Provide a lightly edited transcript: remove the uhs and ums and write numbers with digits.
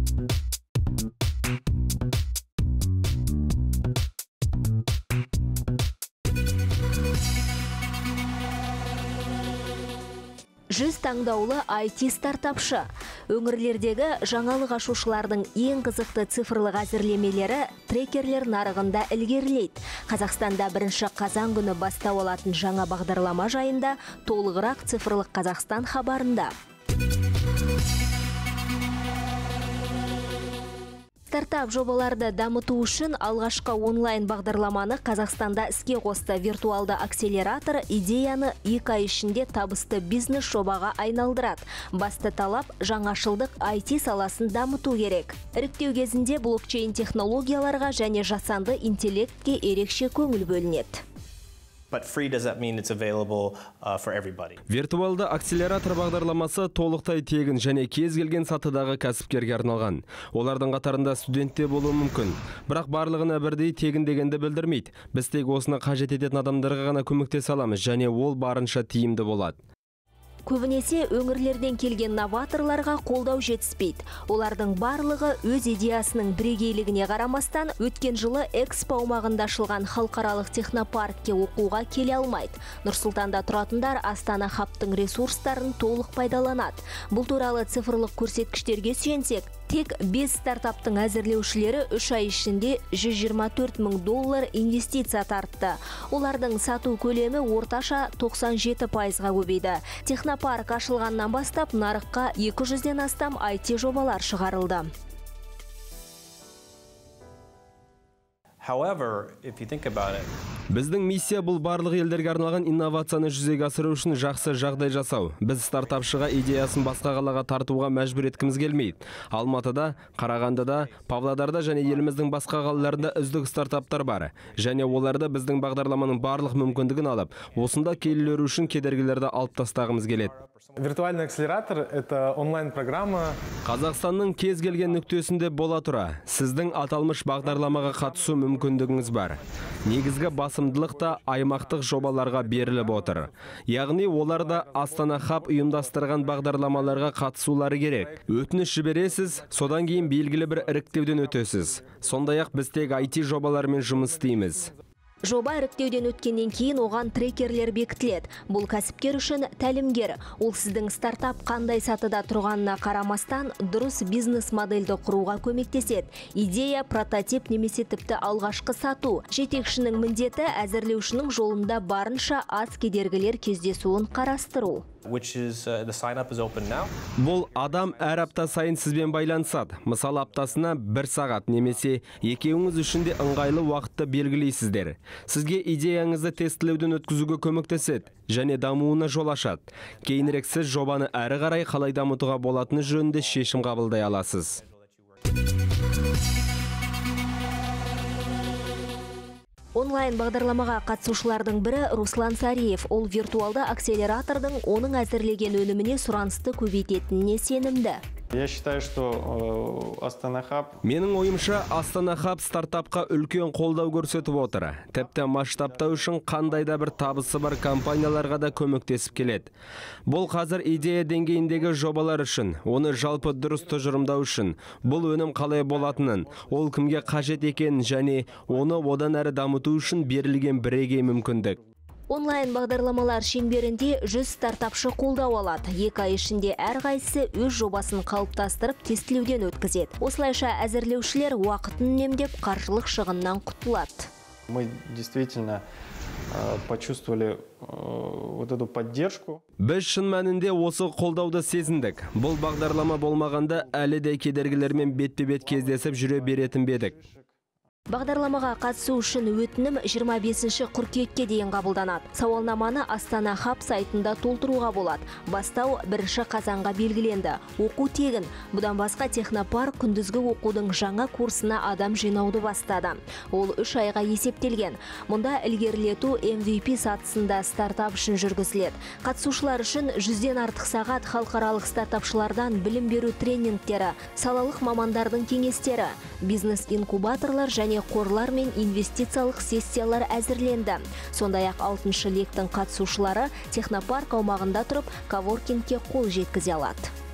Жүз таңдаулы IT стартапшы. Өңірлердегі жаңалық ашушылардың ең қызықты цифрлық әзірлемелері трекерлер нарығында ілгерілейді. Қазақстанда 1 қазан күні бастау алатын жаңа бағдарлама жайында толығырақ цифрлық Қазақстан хабарында. Стартап жобаларды дамыту үшін алғашқы онлайн бағдарламаны Қазақстанда іске қосты. Виртуалды акселератор идеяны 2 ай ішінде табысты бизнес жобаға айналдырады. Басты талап жаңашылдық IT саласын дамыту керек. Іріктеу кезінде блокчейн технологияларға және жасанды интеллектке ерекше көңіл бөлінеді. Виртуалды акселератор бағдарламасы толықтай тегін және кез келген сатыдағы кәсіпкерге арналған. Олардың қатарында студентте болуы мүмкін. Бірақ барлығына бірдей тегін дегенді білдірмейді. Біз тек осыны қажет ететін адамдарға ғана көмектесе аламыз және ол барынша тиімді болады. Көбінесе өңірлерден келген новаторларға қолдау жетіспейді. Олардың барлығы өз идеясының бірегейлігіне қарамастан өткен жылы Экспо аумағында ашылған халықаралық технопаркке оқуға келе алмайды. Нұрсұлтанда тұратындар Астана Хабтың ресурстарын толық пайдаланады. Бұл туралы цифрлық көрсеткіштерге сүйенсек, тек 5 стартаптың әзірлеушілері 3 ай ішінде $124 мың инвестиция тартты. Олардың сату көлемі орташа 97%-ға көбейді. Технопарк ашылғаннан бастап нарыққа 200-ден астам IT жобалар шығарылды. Біздің миссия бұл барлық елдерге арналған инновацияны жүзеге асыру үшін жақсы жағдай жасау. Біз стартапшыға идеясын басқа қалаға тартуға мәжбүр еткіміз келмейді. Алматыда, Қарағандыда, Павлодарда және еліміздің басқа қалаларында үздік стартаптар бар. Және оларды біздің бағдарламаның барлық мүмкіндігін алып, осында келілері үшін кедергілерді алып тастағымыз келеді. Виртуальный акселератор – это онлайн-программа. Қазақстанның кез келген нүктесінде бола тұра, сіздің аталмыш бағдарламаға қатысу мүмкіндігіңіз бар. Негізгі басымдылық та аймақтық жобаларға беріліп отыр. Яғни оларда Астана Хаб ұйымдастырған бағдарламаларға қатысулары керек. Өтініш жібересіз, содан кейін белгілі бір іріктеуден өтесіз. Сондай-ақ біз тек IT жобалармен жұмыс істейміз. Жоба іріктеуден өткеннен кейін оған трекерлер бекітіледі. Бұл кәсіпкер үшін тәлімгер. Ол сіздің стартап қандай сатыда тұрғанына қарамастан дұрыс бизнес модельді құруға көмектеседі. Идея, прототип немесе тіпті алғашқы сату. Жетекшінің міндеті әзірлеушінің жолында барынша аз кедергілер кездесуін қарастыру. Бұл адам әр апта сайын сізбен байланысады. Мысалы аптасына 1 сағат немесе екеуіңіз үшін де ыңғайлы уақытты белгілейсіздер. Сізге идеяңызды тестілеуден өткізуге көмектеседі және дамуына жол ашады. Кейінірек сіз жобаны әрі қарай қалай дамытуға болатыны жөнінде шешім қабылдай аласыз. Онлайн бағдарламаға қатысушылардың бірі Руслан Сариев. Ол виртуалды акселератордың оның әзірлеген өніміне сұранысты көбейтетініне сенімді. Я считаю, что Астана Хаб... Менің ойымша Астана Хаб стартапқа үлкен қолдау көрсетіп отыр. Тіпті масштабтау үшін қандайда бір табысы бар компанияларға да көмектесіп келеді. Бұл қазір идея деңгейіндегі жобалар үшін, оны жалпы дұрыс тұжырымдау үшін, бұл өнім қалай болатынын, ол кімге қажет екенін және оны одан әрі дамыту үшін берілген бірегей мүмкіндік. Онлайн бағдарламалар шеңберінде 100 стартапшы қолдау алады. 2 ай ішінде әрқайсысы өз жобасын қалыптастырып тестілеуден өткізеді. Осылайша әзірлеушілер уақытын үнемдеп қаржылық шығыннан құтылады. Мы действительно почувствовали вот эту поддержку. Біз шын мәнінде осы қолдауды сезіндік. Бұл бағдарлама болмағанда әлі де кедергілермен бетпе-бет кездесіп жүре беретін бедік. Бағдарламаға қатысу үшін өтінім 25 қыркүйекке дейін қабылданады. Сауалнаманы Астана Хаб сайтында толтыруға болады. Бастау 1 қазанға белгіленді. Оқу тегін. Бұдан басқа технопарк күндізгі оқудың жаңа курсына адам жинауды бастады. Ол 3 айға есептелген. Мұнда ілгерілету MVP сатысында стартап үшін жүргізіледі. Қатысушылар үшін 100-ден артық сағат халықаралық стартапшылардан білім беру тренингтері, салалық мамандардың кеңестері, бизнес-инкубаторлар және қорлар мен инвестициялық сессиялар әзірленді. Сондай-ақ 6-шы лектің қатысушылары технопарк аумағында тұрып, коворкингке қол жеткізе алады.